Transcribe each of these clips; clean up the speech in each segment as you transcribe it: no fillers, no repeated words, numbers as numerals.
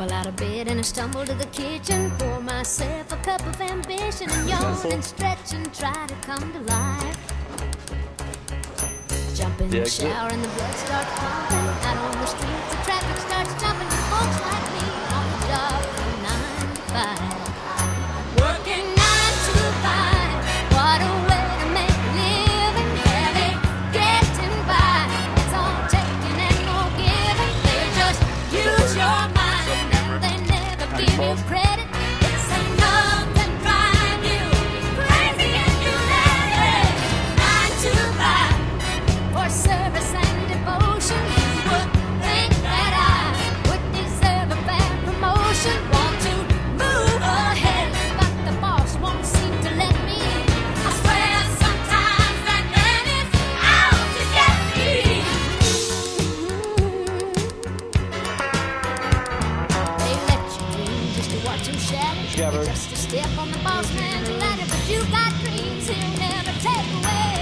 Scramble out of bed and I stumble to the kitchen, pour myself a cup of ambition and yawn and stretch and try to come to life. Jump in the shower and the blood starts pumping. Out on the streets the traffic starts jumping. Folks like me on the job from 9 to 5. Working 9 to 5. What a way to make a living. Barely getting by. It's all taking and no giving. They just use your mind and they never give you credit. It's enough to drive you crazy and you let it. 9 to 5. For service and devotion, you would think that I would deserve a bad promotion. Want to move ahead, but the boss won't seem to let me in. I swear sometimes that man is out to get me. They let you dream just to watch him shatter, just to step on the boss man's ladder. But you got dreams he'll never take away.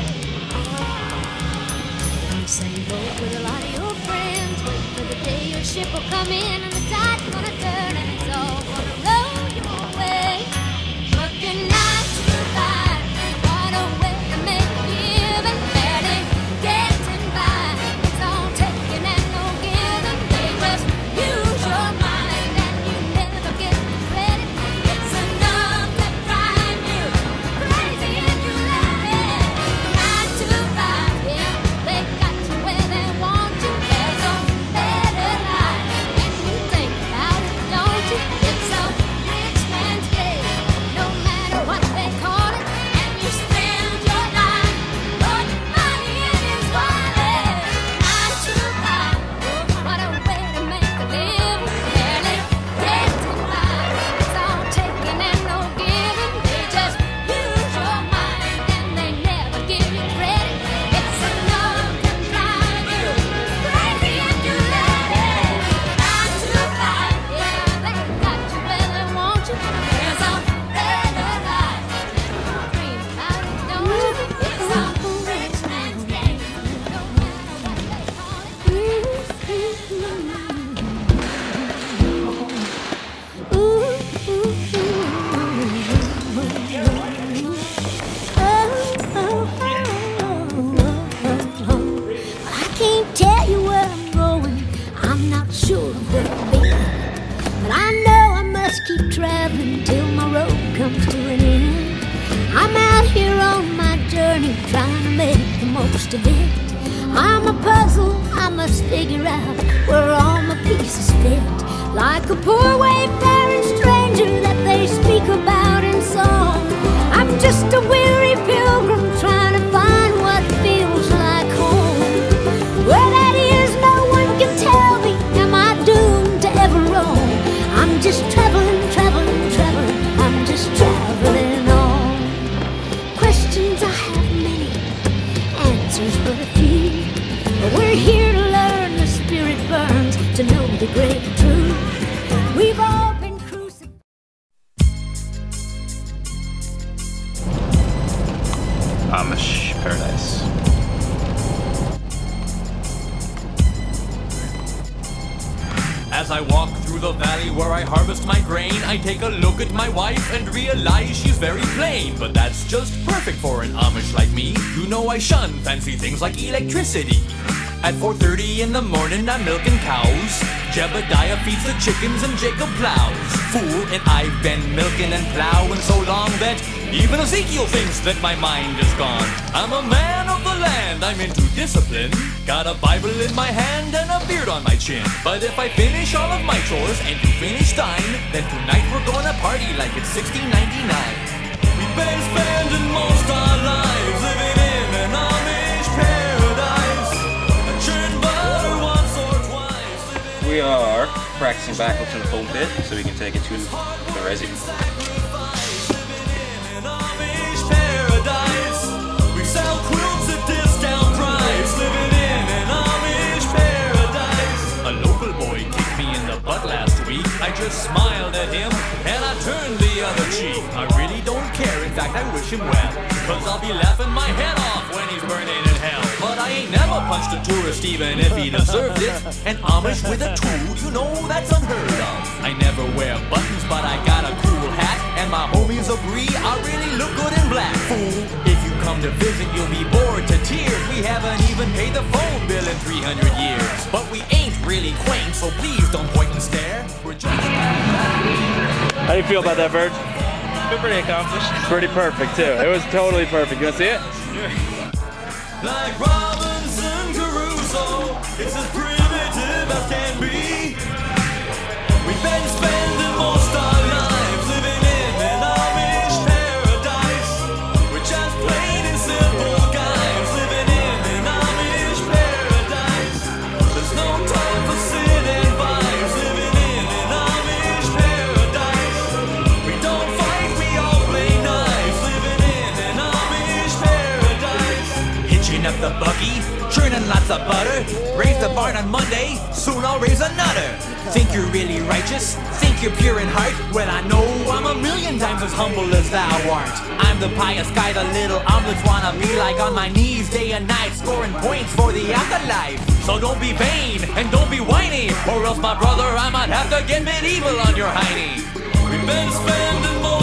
Same boat with a lot of your friends. Wait for the day your ship will come in and the tide's gonna turn and it's all gonna roll your way. Working 9 to 5. What a way to make a living. Barely getting by. It's all taking and no giving. They just use your mind and you never get the credit. It's enough to drive you crazy and you let it. 9 to 5. Yeah, they got where they want you. There's a better life, and you think about it, don't you? It's a rich man's day, no matter what they call it. And you spend your life putting money in his wallet. 9 to 5, what a way to make a living. Barely getting by. It's all taking and no giving. They just use your mind and they never give you credit. It's enough to drive you crazy and you let it. 9 to 5, yeah, they got you where they want you. There's a better life, dream about it, don't you? It's a rich man's game, no matter what they call I can't tell you where I'm going. I'm not sure of where I've been, but I know I must keep traveling till my road comes to an end. I'm out here on my journey trying to make the most of it. I'm a puzzle I must figure out where all my pieces fit. Like a poor wayfaring stranger that they speak about in song, I'm just a weary pilgrim trying to find what feels like home. Where that is, no one can tell me. Am I doomed to ever roam? I'm just traveling, traveling, traveling. I'm just traveling on. Questions I have many, answers but a few. But we're here to learn. The spirit burns to know the great truth. We've all been crucified. Amish paradise. As I walk through the valley where I harvest my grain, I take a look at my wife and realize she's very plain. But that's just perfect for an Amish like me. You know I shun fancy things like electricity. At 4:30 in the morning I'm milking cows. Jebediah feeds the chickens and Jacob plows. Fool, and I've been milking and plowing so long that even Ezekiel thinks that my mind is gone. I'm a man of the land, I'm into discipline. Got a Bible in my hand and a beard on my chin. But if I finish all of my chores and you finish thine, then tonight we're gonna party like it's 1699. We've been spending most our lives living in an Amish paradise. I churn butter once or twice. We are practicing backflips in the pulpit so we can take it to the resi. We sell quilts at discount price, living in an Amish paradise. A local boy kicked me in the butt last week. I just smiled at him and I turned the other cheek. I really don't care, in fact I wish him well, cause I'll be laughing my head off when he's burning in hell. But I ain't never punched a tourist even if he deserved it. And Amish with a tool, you know that's unheard of. I never wear buttons, but I got a cool hat. And my homies agree I really look good in black. Fool, if you come to visit, you'll be bored to tears. We haven't even paid the phone bill in 300 years. But we ain't really quaint, so please don't point and stare. We're just... How do you feel about that, Verge? Feel pretty accomplished. Pretty perfect, too. It was totally perfect. You want to see it? Like Robinson Crusoe, it's as primitive as can be. We've been spending most our lives living in an Amish paradise. We're just plain and simple guys living in an Amish paradise. There's no time for sin and vibes living in an Amish paradise. We don't fight, we all play knives living in an Amish paradise. Hitching up the buggy, churning lots of butter. Raise the barn on Monday, soon I'll raise another. Think you're really righteous? Think you're pure in heart? Well, I know I'm a million times as humble as thou art. I'm the pious guy the little omelets wanna be like, on my knees day and night, scoring points for the afterlife. So don't be vain and don't be whiny, or else, my brother, I might have to get medieval on your hiney. We've been spending more